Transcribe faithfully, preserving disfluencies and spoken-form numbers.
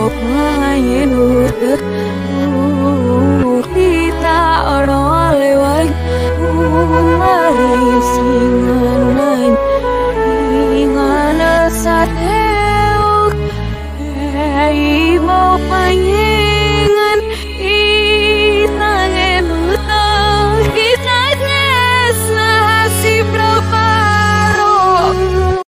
Hãy subscribe cho kênh Ghiền Mì Gõ để không bỏ lỡ